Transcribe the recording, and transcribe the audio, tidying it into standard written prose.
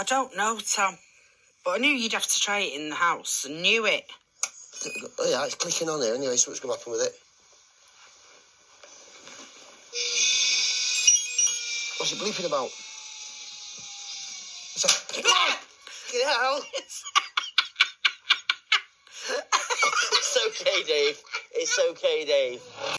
I don't know, Tom. But I knew you'd have to try it in the house. I knew it. Oh, yeah, it's clicking on here anyway, so what's going to happen with it? What's it bleeping about? What's that? Get out! It's okay, Dave. It's okay, Dave.